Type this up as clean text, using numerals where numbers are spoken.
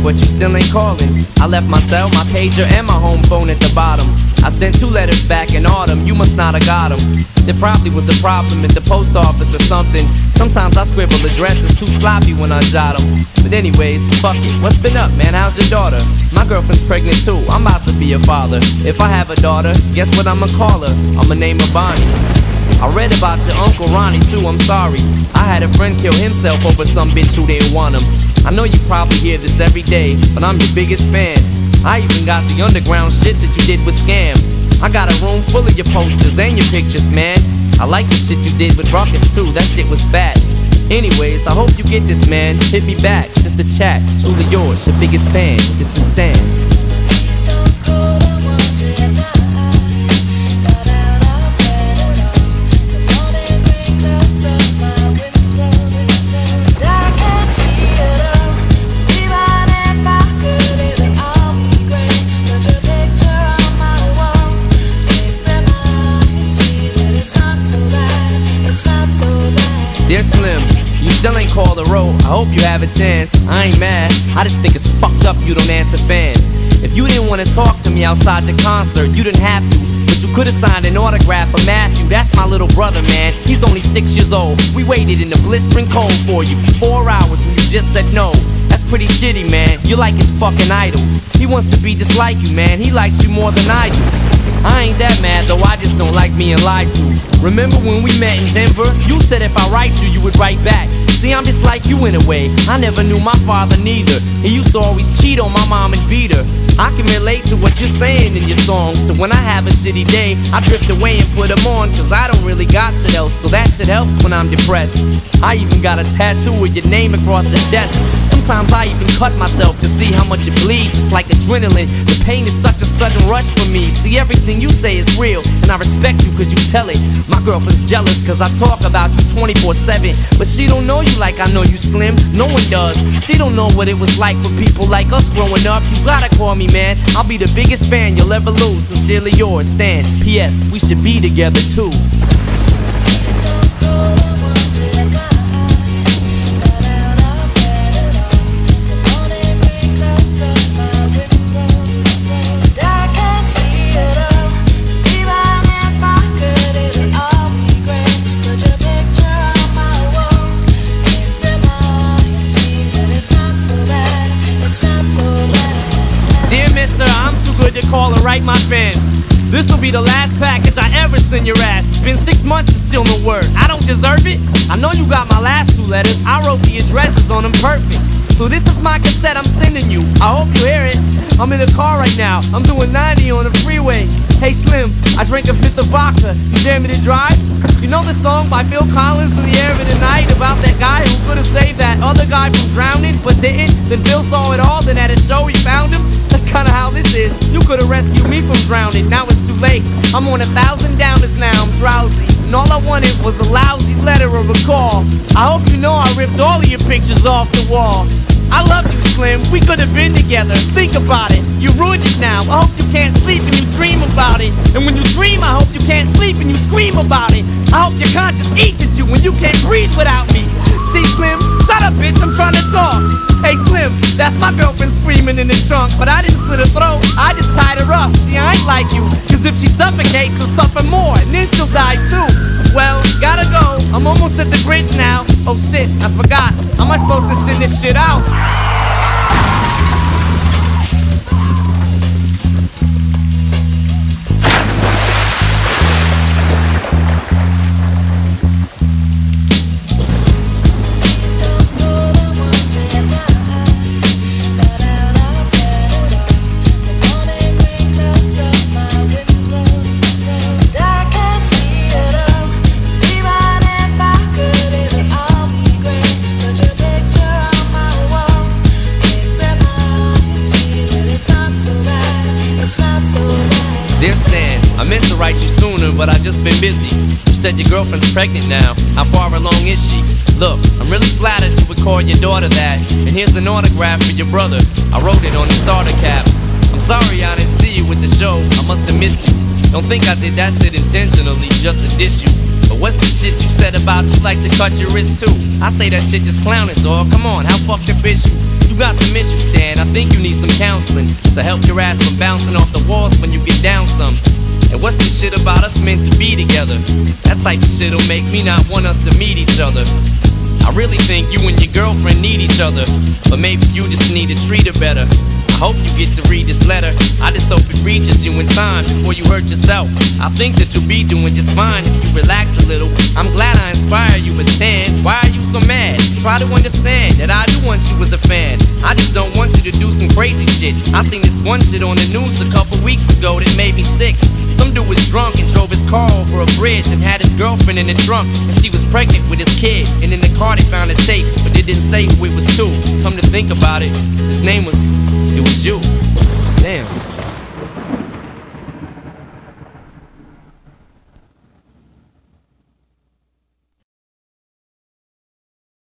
but you still ain't calling. I left my cell, my pager, and my home phone at the bottom. I sent 2 letters back in autumn, you must not have got them. There probably was a problem at the post office or something. Sometimes I scribble addresses too sloppy when I jot them. But anyways, fuck it, what's been up, man? How's your daughter? My girlfriend's pregnant too, I'm about to be a father. If I have a daughter, guess what I'ma call her? I'ma name her Bonnie. I read about your Uncle Ronnie too, I'm sorry. I had a friend kill himself over some bitch who didn't want him. I know you probably hear this every day, but I'm your biggest fan. I even got the underground shit that you did with Scam. I got a room full of your posters and your pictures, man. I like the shit you did with Ruckus too, that shit was fat. Anyways, I hope you get this, man. Hit me back, just a chat. Truly yours, your biggest fan. This is Stan. Dear Slim, you still ain't called a road. I hope you have a chance. I ain't mad, I just think it's fucked up you don't answer fans. If you didn't want to talk to me outside the concert, you didn't have to, but you could've signed an autograph for Matthew. That's my little brother, man. He's only 6 years old. We waited in the blistering cold for you for 4 hours and you just said no. That's pretty shitty, man. You're like his fucking idol. He wants to be just like you, man. He likes you more than I do. I ain't that mad though, I just don't like being lied to. Remember when we met in Denver? You said if I write you, you would write back. See, I'm just like you in a way. I never knew my father neither. He used to always cheat on my mom and beat her. I can relate to what you're saying in your songs. So when I have a shitty day, I drift away and put them on, cause I don't really got shit else. So that shit helps when I'm depressed. I even got a tattoo with your name across the chest. Sometimes I even cut myself to see how much it bleeds. It's like adrenaline. The pain is such a sudden rush for me. See, everything you say is real, and I respect you cause you tell it. My girlfriend's jealous cause I talk about you 24/7. But she don't know you like I know you, Slim. No one does. She don't know what it was like for people like us growing up. You gotta call me, man. I'll be the biggest fan you'll ever lose. Sincerely yours, Stan. P.S. We should be together too. I'm too good to call and write my fans. This'll be the last package I ever send your ass. It's been 6 months and still no word. I don't deserve it. I know you got my last 2 letters. I wrote the addresses on them perfect. So this is my cassette I'm sending you. I hope you hear it. I'm in the car right now. I'm doing 90 on the freeway. Hey Slim, I drank a 5th of vodka. You dare me to drive? You know the song by Phil Collins, In the Air of the Night, about that guy who could've saved that other guy from drowning but didn't? Then Phil saw it all, then at a show he found him. That's kinda how this is. You could've rescued me from drowning, now it's too late. I'm on 1,000 downers now, I'm drowsy. And all I wanted was a lousy letter or a call. I hope you know I ripped all of your pictures off the wall. I love you, Slim, we could've been together. Think about it, you ruined it now. I hope you can't sleep and you dream about it. And when you dream, I hope you can't sleep and you scream about it. I hope your conscience eats at you when you can't breathe without me. See, Slim, shut up, bitch, I'm trying to talk. Hey, Slim, that's my girlfriend screaming in the trunk. But I didn't slit her throat, I just tied her up. See, I ain't like you, cause if she suffocates, she'll suffer more, and then she'll die too. Well, gotta go, I'm almost at the bridge now. Oh shit, I forgot, how am I supposed to send this shit out? Dear Stan, I meant to write you sooner, but I've just been busy. You said your girlfriend's pregnant now. How far along is she? Look, I'm really flattered you would call your daughter that. And here's an autograph for your brother. I wrote it on the starter cap. I'm sorry I didn't see you with the show. I must have missed you. Don't think I did that shit intentionally just to diss you. But what's the shit you said about you like to cut your wrist too? I say that shit just clowning, dawg. Come on, how fucked up is you? You You got some issues, Stan, I think you need some counseling to help your ass from bouncing off the walls when you get down some. And what's this shit about us meant to be together? That type of shit'll make me not want us to meet each other. I really think you and your girlfriend need each other, but maybe you just need to treat her better. I hope you get to read this letter. I just hope it reaches you in time before you hurt yourself. I think that you'll be doing just fine if you relax a little. I'm glad I inspire you, but Stan, why are you so mad? Try to understand that I do want you as a fan. I just don't want you to do some crazy shit. I seen this one shit on the news a couple weeks ago that made me sick. Some dude was drunk and drove his car over a bridge and had his girlfriend in the trunk, and she was pregnant with his kid. And in the car they found a tape, but they didn't say who it was to. Come to think about it, his name was, it was you. Damn.